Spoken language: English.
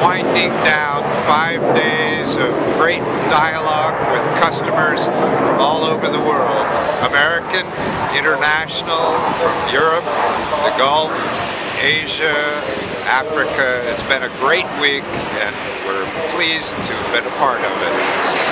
winding down 5 days of great dialogue with customers from all over the world. American, international, from Europe, the Gulf, Asia, Africa. It's been a great week and we're pleased to have been a part of it.